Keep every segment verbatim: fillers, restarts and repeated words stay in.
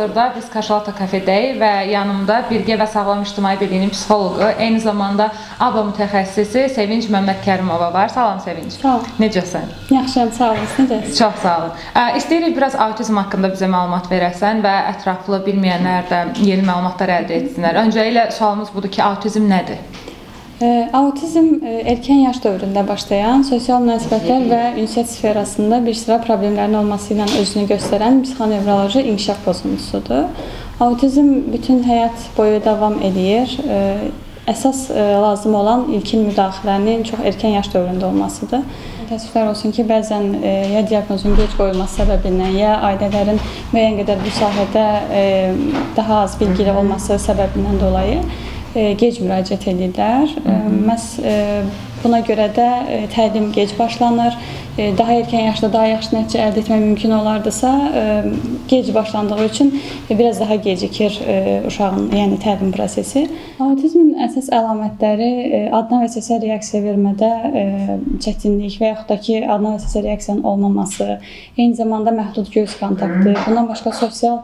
Hal-hazırda biz Kaşalata kafedəyik və yanımda Birgə və Sağlam İctimai Birliyinin psixoloqu, eyni zamanda A B A mütəxəssisi Sevinc Məmmədkərimova var. Salam Sevinc. Sağ ol. Necəsən? Yaxşıyam, sağ olasın. Necəsən? Çox sağ olun. İstəyirik biraz autizm haqqında bizə məlumat verəsən və ətraflı bilməyənlər də yeni məlumatlar əldə etsinlər. Öncəliklə sualımız budur ki, autizm nədir? Autizm erkən yaş dövründə başlayan sosial münasibətlər və ünsiyyət sferasında bir sıra problemlərin olması ilə özünü göstərən psixonevroloji inkişaf pozuntusudur. Autizm bütün həyat boyu davam edir. Əsas lazım olan ilkin müdaxilənin çox erkən yaş dövründə olmasıdır. Təəssüflər olsun ki, bəzən ya diaqnozun gec qoyulması səbəbindən, ya ailələrin müəyyən qədər bu sahədə daha az bilgili olması səbəbindən dolayı gec müraciət edirlər. Məhz buna görə də təlim gec başlanır. Daha erkən yaşda daha yaxşı nəticə əldə etmək mümkün olardısa, gec başlandığı üçün biraz daha gecikir uşağın, yəni təlim prosesi. Autizmin əsas əlamətləri adına və səsə reaksiya vermədə çətinlik və yaxud da ki, adına və səsə reaksiyanın olmaması, eyni zamanda məhdud göz kontaktı, bundan başqa sosial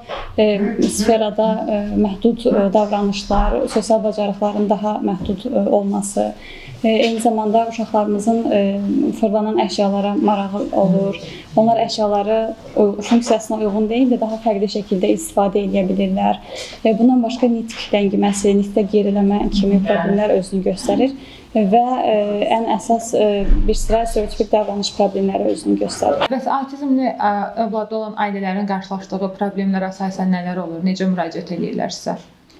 sferada məhdud davranışlar, sosial bacarıqların daha məhdud olması, eyni zamanda uşaqlarımızın fırlanan əşyalara marağı olur. Onlar əşyaları funksiyasına uyğun deyil də daha fərqli şəkildə istifadə edə bilirlər. Bundan başqa nitq ləngiməsi, nitqdə geriləmə kimi problemlər özünü göstərir və ən əsas bir sıra stereotipik davranış problemləri özünü göstərir. Bəs autizmli övladı olan ailələrin qarşılaşdığı problemlərə əsasən nələr olur? Necə müraciət edirlər sizə?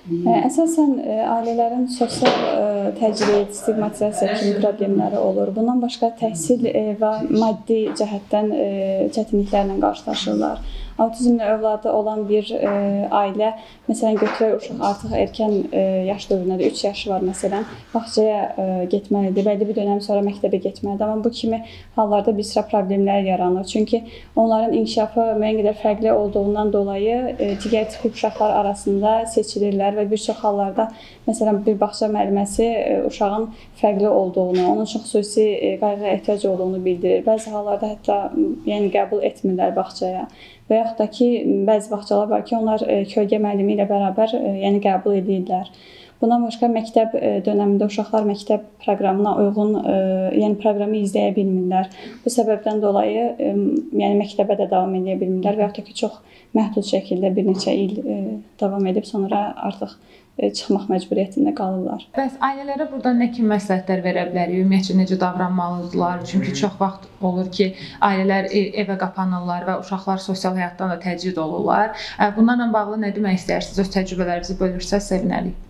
Əsasən ailələrin sosial təcrid, stigmatizasiya kimi problemləri olur. Bundan başqa təhsil və maddi cəhətdən çətinliklərlə qarşılaşırlar. Autizmli övladı olan bir ailə, məsələn, götürək uşaq artıq erkən yaş dövründə, üç yaşı var məsələn, bağçaya getməlidir, bəlli bir dönəm sonra məktəbə getməlidir. Amma bu kimi hallarda bir sıra problemlər yaranır. Çünki onların inkişafı müəyyən qədər fərqli olduğundan dolayı digər tipli uşaqlar arasında seçilirlər və bir çox hallarda, məsələn, bir bağça müəlliməsi uşağın fərqli olduğunu, onun çox xüsusi qayğıya ehtiyac olduğunu bildirir. Bəzi hallarda hətta yəni qəbul etmirlər bağçaya. Və yaxud da ki, bəzi bağçalar var ki, onlar kölgə müəllimi ilə bərabər yəni qəbul edirlər. Bundan başqa məktəb dönəmində uşaqlar məktəb proqramına uyğun, yəni proqramı izləyə bilmirlər. Bu səbəbdən dolayı yəni məktəbə də davam edə bilmirlər və yaxud da ki, çox məhdud şəkildə bir neçə il davam edib sonra artıq çıxmaq məcburiyyətində qalırlar. Bəs ailələrə buradan nə kimi məsləhətlər verə bilərik? Ümumiyyətcə necə davranmalıdırlar? Çünki çox vaxt olur ki, ailələr evə qapanırlar və uşaqlar sosial həyatdan da təcrid olurlar. Bunlarla bağlı nə demək istəyirsiniz? Öz təcrübələrinizi bölürsəz sevinərik.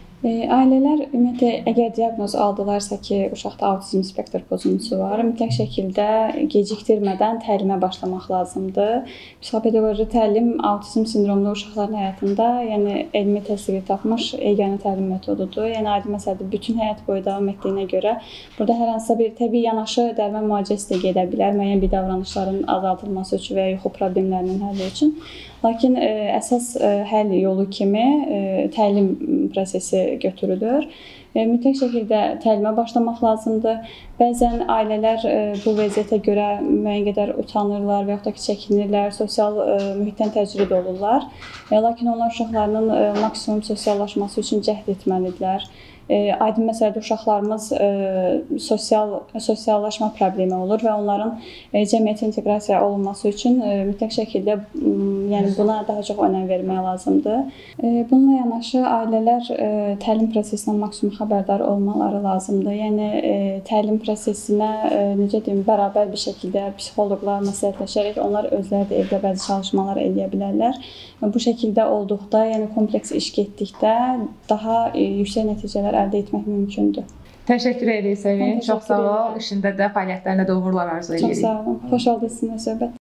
Ailələr ümumiyyətlə əgər diaqnoz aldılarsa ki, uşaqda autizm spektr pozuntusu var, mütləq şəkildə gecikdirmədən təlimə başlamaq lazımdır. Psixopedaqoji təlim autizm sindromlu uşaqların həyatında, yəni elmi təsdiqi tapmış yeganə təlim metodudur. Yəni adi məsələdə bütün həyat boyu davam etdiyinə görə burada hər hansısa bir təbii yanaşı dərman müalicəsi də gedə bilər, müəyyən bir davranışların azaldılması üçün və ya yuxu problemlərinin həlli üçün. Lakin əsas həll yolu kimi təlim prosesi götürülür. Mütləq şəkildə təlimə başlamaq lazımdır. Bəzən ailələr bu vəziyyətə görə müəyyən qədər utanırlar və yaxud da ki, çəkinirlər, sosial mühitdən təcrid olurlar. Lakin onlar uşaqlarının maksimum sosiallaşması üçün cəhd etməlidirlər. Aydın məsələdə uşaqlarımız sosial sosiallaşma problemi olur və onların cəmiyyətə inteqrasiya olunması üçün mütləq şəkildə yəni buna daha çox önəm vermək lazımdır. Bununla yanaşı ailələr təlim prosesindən maksimum xəbərdar olmaları lazımdır. Yəni təlim prosesinə necə deyim, bərabər bir şəkildə psixoloqlar məsləhətləşərək onlar özləri də evdə bəzi çalışmalar edə bilərlər. Bu şəkildə olduqda, yəni kompleks iş getdikdə daha yüksək nəticələr əldə etmək mümkündür. Təşəkkür edirik Sevin. Çox sağ ol. İşində də, fəaliyyətlərində də uğurlar arzu edirik. Çox sağ olun. Xoş oldu sizinlə söhbət.